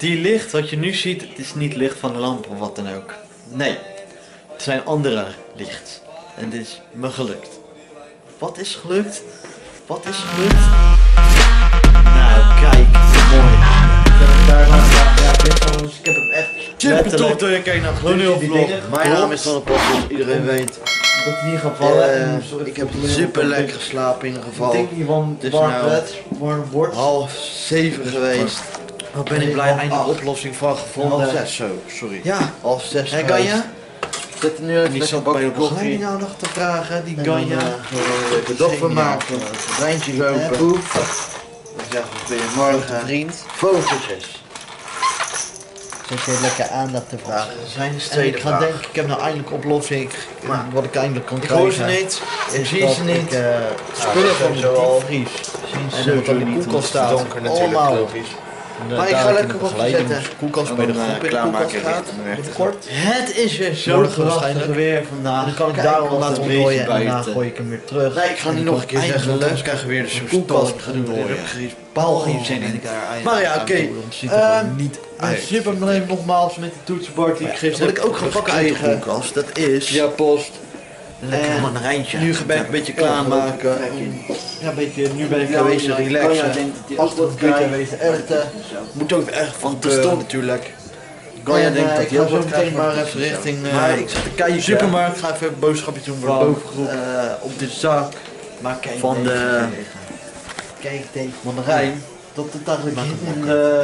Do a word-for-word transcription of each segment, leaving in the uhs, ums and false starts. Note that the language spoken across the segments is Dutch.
Die licht wat je nu ziet, het is niet licht van de lamp of wat dan ook. Nee, het zijn andere licht. En dit is me gelukt. Wat is gelukt? Wat is gelukt? Nou, kijk, mooi. Ik heb hem daar lang gedaan. Ja, ik weet wel, dus ik heb hem echt super top door je kijkt naar gewoon heel vlog. Mijn naam is Van der Post, zoals iedereen weet. Dat hij niet gaat vallen. Uh, ik heb super lekker geslapen in ieder geval. Ik denk niet van het is warm nou bed, warm bord. half zeven geweest. Wat ben ik blij, eindelijk een oplossing van gevonden. Half zes zo, sorry. Ja, half zes hey, Ganja? Zit er nu even Die lekker zat bakje bij de koffie. begeleiding aan nog te vragen, die En Ganja. dan, uh, de dag van maken, lijntjes open. Poep. Ik zeg goedemorgen. Vriend. Vogeltjes. Zet je lekker aandacht te vragen. Dat zijn de En tweede ik ga vraag. denken, ik heb nou eindelijk een oplossing. Maar wat ik eindelijk kan Ik krijgen. hoor ze niet, ik Is zie dat ze niet. ik, uh, spullen van de diepvries. En wat aan de koelkast staat. Donker natuurlijk, allemaal. logisch. Maar ik ga lekker op zetten. Koelkast En bij de dan, groep uh, in de klaarmaken koelkast en gaat. richting mijn weg te Kort. Het is weer zo waarschijnlijk weer vandaag. Dan kan ik Kijk, daarom wat laten een ontdooien beetje en daarna buiten. gooi ik hem weer terug. Nee, ik ga En niet dan nog een keer kan ik zeggen, eindelijk anders krijgen we weer de de zo'n koelkast koelkast gaan gedoe. doen. Ik heb geen paal geen zin in. Maar ja, oké. ziet er gewoon niet uit. Super beleefd nogmaals met de toetsenbord die ik gisteren Wat ik ook ga pakken uit de koelkast, dat is Ja, post. lekker En mandarijntje. nu ben ik een beetje klaarmaken. Ja, een beetje, nu ben ik Ja, een wezen beetje relaxen. relaxen. Als dat een beetje wezen eten. Moet ook echt van de de stond natuurlijk. Ganja denkt dat ik hij ga ook zo wat meteen krijgt, maar maar even het is richting zo. uh, Maar ik zit te kijken. de supermarkt. Ga even een boodschapje doen voor de Van, bovengroep. Uh, op de zak. Maar kijk Van deze de- tegen. Kijk deze mandarijn. Dat het eigenlijk in de,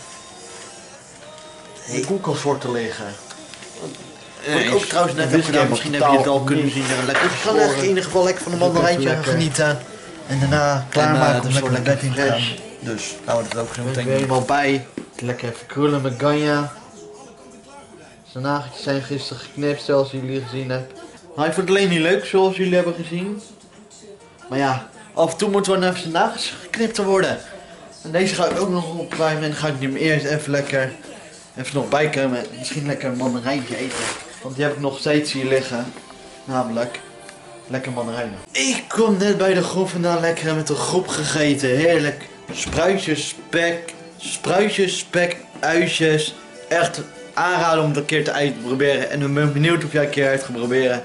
in de koelkast voor te liggen. Wat ik ook trouwens net heb gedaan, misschien heb je het al kunnen zien. Lekker Ik ga echt in ieder geval lekker van een mandarijntje lekker. genieten. En daarna klaarmaken om lekker naar bed in te gaan. Dus gaan we dat ook zo Ik ben meteen er helemaal bij. Lekker even krullen met Ganja. Zijn nageltjes zijn gisteren geknipt zoals jullie gezien hebben. Nou, ik vond het alleen niet leuk zoals jullie hebben gezien. Maar ja, af en toe moet wel even zijn nagels geknipt te worden. En deze ga ik ook nog opruimen en dan ga ik nu eerst even lekker even nog bijkomen. Misschien lekker een mandarijntje eten. Want die heb ik nog steeds hier liggen. Namelijk lekker mandarijnen. Ik kom net bij de groep vandaan, lekker met de groep gegeten. Heerlijk. Spruitjes, spek, spruitjes, spek, uitjes. Echt aanraden om het een keer te uit te proberen. En ik ben benieuwd of jij een keer uit gaat proberen.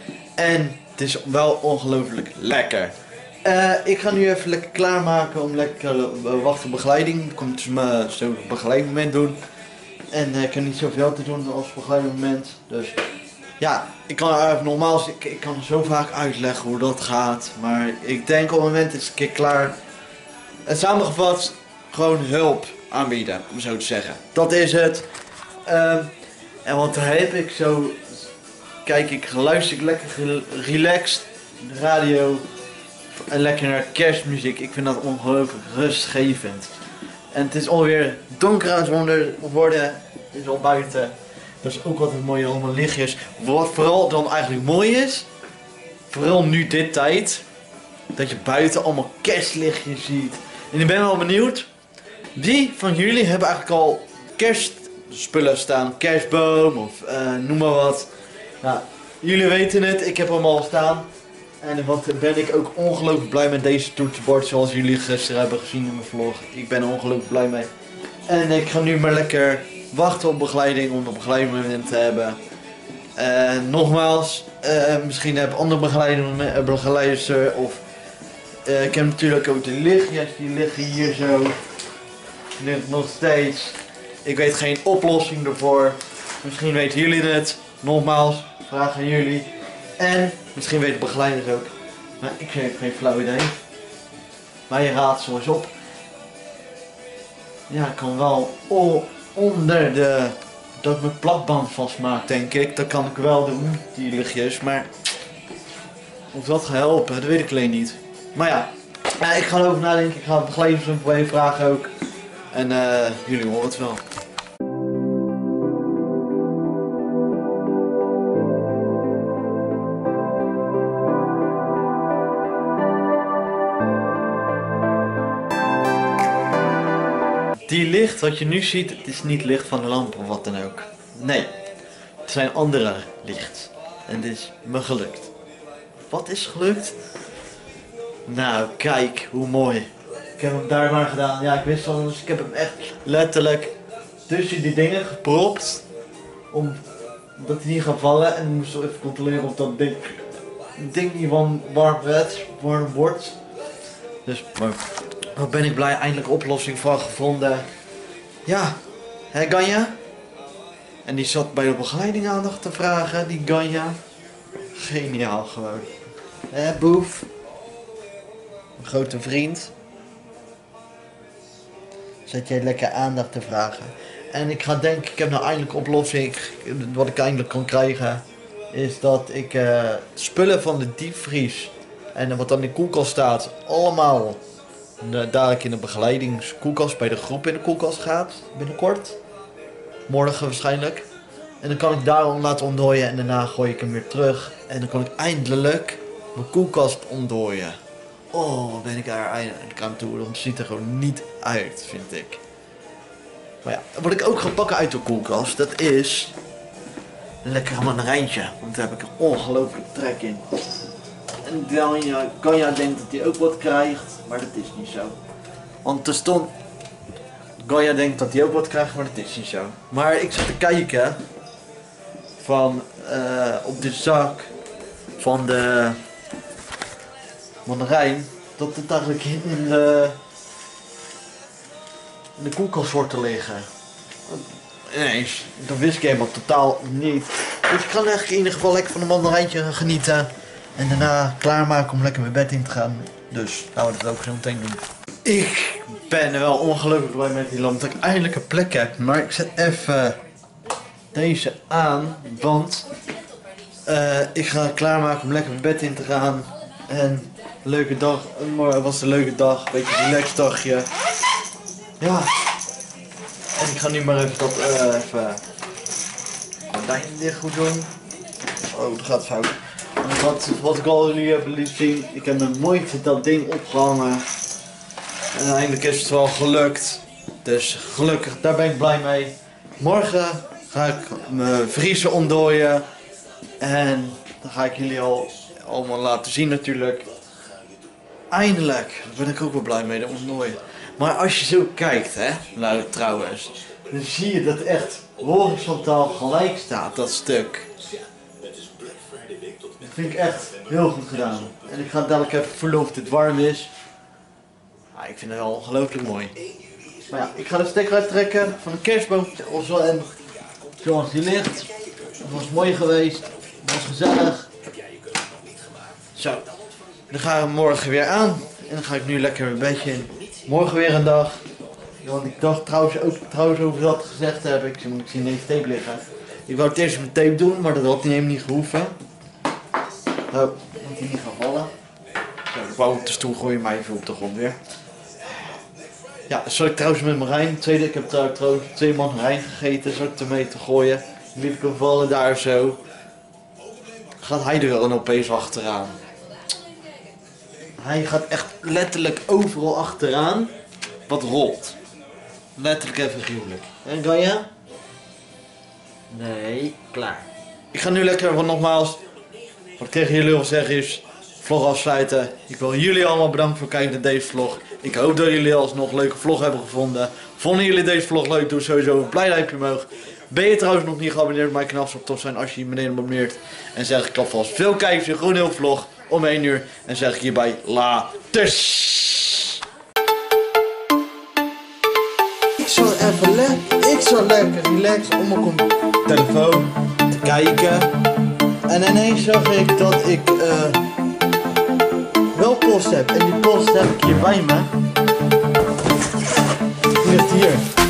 En het is wel ongelooflijk lekker. Uh, ik ga nu even lekker klaarmaken om lekker uh, wachten op begeleiding. Ik kom dus mijn zo'n begeleidmoment doen. En uh, ik heb niet zoveel te doen als begeleidmoment. Dus ja, ik kan er even nogmaals, ik, ik kan zo vaak uitleggen hoe dat gaat. Maar ik denk op het moment is het een keer klaar. En samengevat, gewoon hulp aanbieden, om zo te zeggen. Dat is het. Uh, en wat heb ik zo, kijk ik, luister ik lekker relaxed, de radio. En lekker naar kerstmuziek. Ik vind dat ongelooflijk rustgevend. En het is alweer donker aan het worden. Het is al buiten. Dat is ook altijd mooi, allemaal lichtjes. Wat vooral dan eigenlijk mooi is. Vooral nu dit tijd. Dat je buiten allemaal kerstlichtjes ziet. En ik ben wel benieuwd. Wie van jullie hebben eigenlijk al kerstspullen staan? Kerstboom of uh, noem maar wat. Nou, jullie weten het. Ik heb hem al staan. En wat ben ik ook ongelooflijk blij met deze toetsenbord, zoals jullie gisteren hebben gezien in mijn vlog. Ik ben er ongelooflijk blij mee. En ik ga nu maar lekker wachten op begeleiding, om een begeleiding te hebben. En nogmaals, uh, misschien heb ik andere begeleiders er, of uh, ik heb natuurlijk ook de lichtjes, die liggen hier zo. Ligt nog steeds. Ik weet geen oplossing ervoor. Misschien weten jullie het. Nogmaals, vraag aan jullie. En misschien weten begeleiders ook. Maar ik heb geen flauw idee. Maar je raadt zo eens op. Ja, ik kan wel onder de... dat ik mijn plakband vastmaak, denk ik. Dat kan ik wel doen, die lichtjes. Maar of dat gaat helpen, dat weet ik alleen niet. Maar ja, ja ik ga erover nadenken. Ik ga de begeleiders even vragen ook. En uh, jullie horen het wel. Die licht wat je nu ziet, het is niet licht van de lamp of wat dan ook. Nee, het zijn andere licht. En dit is me gelukt. Wat is gelukt? Nou, kijk hoe mooi. Ik heb hem daar maar gedaan. Ja, ik wist al, dus ik heb hem echt letterlijk tussen die dingen gepropt. Om, dat hij niet gaat vallen. En dan moesten we even controleren of dat ding, ding niet warm, warm, werd, warm wordt. Dus daar ben ik blij, eindelijk een oplossing van gevonden. Ja, hè Ganja? En die zat bij de begeleiding aandacht te vragen, die Ganja. Geniaal gewoon. Hè Boef? Een grote vriend. Zet jij lekker aandacht te vragen. En ik ga denken, ik heb nou eindelijk een oplossing. Wat ik eindelijk kan krijgen. Is dat ik uh, spullen van de diepvries. En wat dan in de koelkast staat. Allemaal uh, dadelijk in de begeleidingskoelkast bij de groep in de koelkast gaat. Binnenkort. Morgen waarschijnlijk. En dan kan ik daarom laten ontdooien. En daarna gooi ik hem weer terug. En dan kan ik eindelijk mijn koelkast ontdooien. Oh, ben ik daar eindelijk aan toe. Dat ziet er gewoon niet uit, vind ik. Maar ja, wat ik ook ga pakken uit de koelkast, dat is een lekkere mandarijntje. Want daar heb ik een ongelooflijk trek in. En Ganja, Ganja denkt dat hij ook wat krijgt, maar dat is niet zo. Want er stond... Ganja denkt dat hij ook wat krijgt, maar dat is niet zo. Maar ik zat te kijken van uh, op de zak van de mandarijn, dat het eigenlijk in de, in de koelkast hoort te liggen. Ineens, dat wist ik helemaal totaal niet. Dus ik kan eigenlijk in ieder geval lekker van een mandarijntje genieten. En daarna klaarmaken om lekker mijn bed in te gaan. Dus laten we dat ook zo meteen doen. Ik ben er wel ongelukkig blij met die lamp dat ik eindelijk een plek heb. Maar ik zet even deze aan, want uh, ik ga klaarmaken om lekker mijn bed in te gaan. En leuke dag, morgen was een leuke dag, een beetje een relaxed dagje. Ja. En ik ga nu maar even dat, uh, even gordijn dicht goed doen. Oh, dat gaat fout. Wat, wat ik al jullie heb liet zien, ik heb mijn mooiste dat ding opgehangen. En eindelijk is het wel gelukt. Dus gelukkig, daar ben ik blij mee. Morgen ga ik mijn vriezen ontdooien. En dan ga ik jullie al allemaal laten zien natuurlijk. Eindelijk, daar ben ik ook wel blij mee, de ontdooien. Maar als je zo kijkt, hè, nou trouwens, dan zie je dat het echt horizontaal gelijk staat, dat stuk. Dat vind ik echt heel goed gedaan. En ik ga dadelijk even voelen of het warm is. Ah, ik vind het wel ongelooflijk mooi. Maar ja, ik ga de stekker uittrekken van een kerstboom. En zoals die ligt. Het was mooi geweest. Het was gezellig. Zo. Dan gaan we morgen weer aan. En dan ga ik nu lekker mijn bedje in. Morgen weer een dag. Want ik dacht trouwens ook trouwens over dat gezegd heb ik. Moet ik zien deze tape liggen. Ik wou het eerst met tape doen, maar dat had helemaal niet gehoeven. Oh, moet hij niet gaan vallen. Zo, de bouw op de stoel gooien, maar even op de grond weer. Ja, dat zal ik trouwens met Marijn. Tweede, ik heb trouwens twee mandarijn gegeten. Zal ik ermee te gooien. Liep ik hem vallen daar zo. Gaat hij er dan opeens achteraan. Hij gaat echt letterlijk overal achteraan. Wat rolt. Letterlijk even gruwelijk. En Ganja? Nee, klaar. Ik ga nu lekker, want nogmaals, wat ik tegen jullie wil zeggen is, vlog afsluiten. Ik wil jullie allemaal bedanken voor het kijken naar deze vlog. Ik hoop dat jullie alsnog een leuke vlog hebben gevonden. Vonden jullie deze vlog leuk? Doe sowieso een blij duimpje omhoog. Ben je trouwens nog niet geabonneerd op mijn kanaal? Zou het tof zijn als je je beneden abonneert. En zeg ik alvast veel kijkers in gewoon heel vlog om één uur. En zeg ik hierbij laters. Ik zal even lekker, ik zal lekker relaxen op mijn telefoon te kijken. En ineens zag ik dat ik uh, wel post heb. En die post heb ik hier bij me. Die ligt hier.